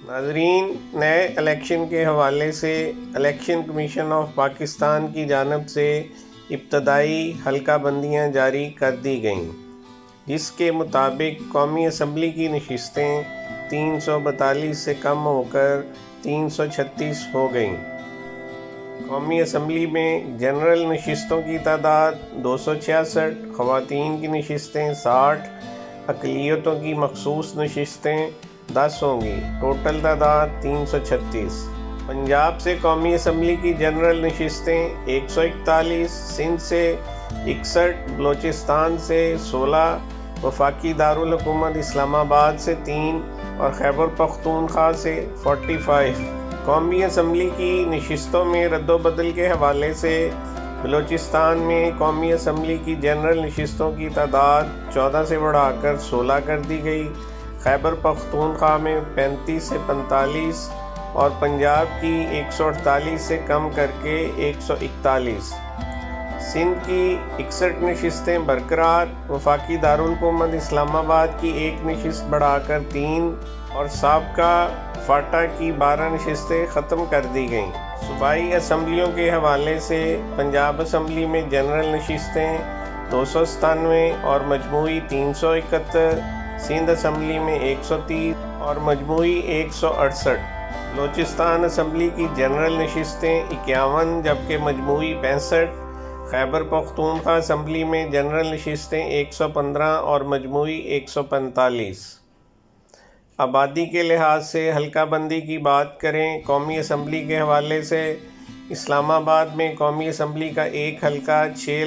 ناظرین، نئے الیکشن کے حوالے سے الیکشن کمیشن آف پاکستان کی جانب سے ابتدائی حلقہ بندیاں جاری کر دی گئیں، جس کے مطابق قومی اسمبلی کی نشستیں 342 سے کم ہو کر 336 ہو گئیں۔ قومی اسمبلی میں جنرل نشستوں کی تعداد 266، خواتین کی نشستیں 60، اقلیتوں کی مخصوص نشستیں 10 ہوں گی۔ ٹوٹل تعداد 336۔ پنجاب سے قومی اسمبلی کی جنرل نشستیں 141، سندھ سے 61، بلوچستان سے 16، وفاقی دارالحکومت اسلام آباد سے 3 اور خیبر پختونخوا سے 45۔ قومی اسمبلی کی نشستوں میں رد و بدل کے حوالے سے بلوچستان میں قومی اسمبلی کی جنرل نشستوں کی تعداد 14 سے بڑھا کر 16 کر دی گئی، خیبر پختونخوا میں 35 سے 45 اور پنجاب کی 148 سے کم کر کے 141۔ سندھ کی 61 نشستیں برقرار، وفاقی دارالحکومت اسلام آباد کی 1 نشست بڑھا کر 3 اور سابقہ فاٹا کی 12 نشستیں ختم کر دی گئیں۔ صوبائی اسمبلیوں کے حوالے سے پنجاب اسمبلی میں جنرل نشستیں 297 اور مجموعی 371، سندھ اسمبلی میں 130 اور مجموعی 168۔ بلوچستان اسمبلی کی جنرل نشستیں 51 جبکہ مجموعی 65۔ خیبر پختونخوا اسمبلی میں جنرل نشستیں 115 اور مجموعی 145۔ آبادی کے لحاظ سے حلقہ بندی کی بات کریں، قومی اسمبلی کے حوالے سے اسلام آباد میں قومی اسمبلی کا ایک حلقہ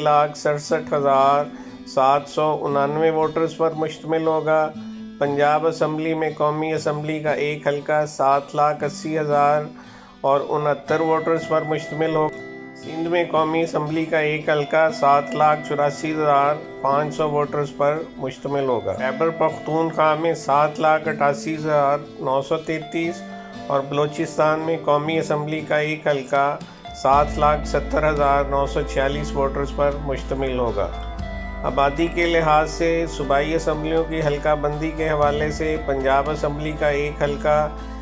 6,67,799 ووٹرز پر مشتمل ہوگا۔ پنجاب اسمبلی میں قومی اسمبلی کا ایک حلقہ 7,80,069 ووٹرز پر مشتمل ہوگا۔ سندھ میں قومی اسمبلی کا ایک حلقہ 7,84,500 ووٹرز پر مشتمل ہوگا۔ خیبر پختونخوا میں 7,88,933 اور بلوچستان میں قومی اسمبلی کا ایک حلقہ 7,70,946 ووٹرز پر مشتمل ہوگا۔ آبادی کے لحاظ سے صوبائی اسمبلیوں کی حلقہ بندی کے حوالے سے پنجاب اسمبلی کا ایک حلقہ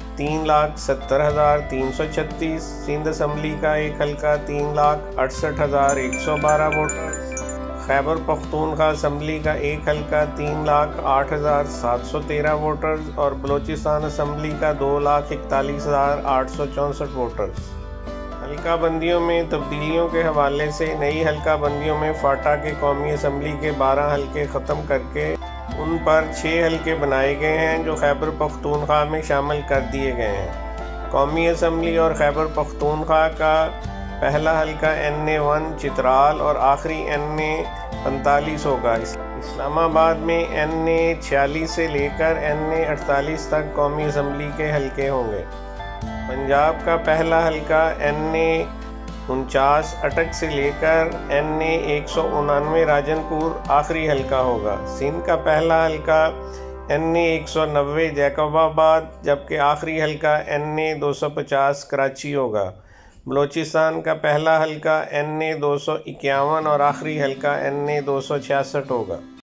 3,70,336، سندھ اسمبلی کا ایک حلقہ 3,68,112 ووٹرز، خیبر پختونخوا اسمبلی کا ایک حلقہ 3,08,713 ووٹرز اور بلوچستان اسمبلی کا 2,41,864 ووٹرز۔ حلقہ بندیوں میں تبدیلیوں کے حوالے سے نئی حلقہ بندیوں میں فاٹا کے قومی اسمبلی کے 12 حلقے ختم کر کے ان پر 6 حلقے بنائے گئے ہیں جو خیبر پختونخوا میں شامل کر دیے گئے ہیں۔ قومی اسمبلی اور خیبر پختونخوا کا پہلا حلقہ NA1 چترال اور آخری NA 45 ہوگا۔ اسلام آباد میں NA46 سے لے کر NA 48 تک قومی اسمبلی کے حلقے ہوں گے۔ پنجاب کا پہلا حلقہ NA 49 اٹک سے لے کر NA 199 راجن پور آخری حلقہ ہوگا۔ سندھ کا پہلا حلقہ NA 190 جیکب آباد جبکہ آخری حلقہ NA 250 کراچی ہوگا۔ بلوچستان کا پہلا حلقہ NA 251 اور آخری حلقہ NA 266 ہوگا۔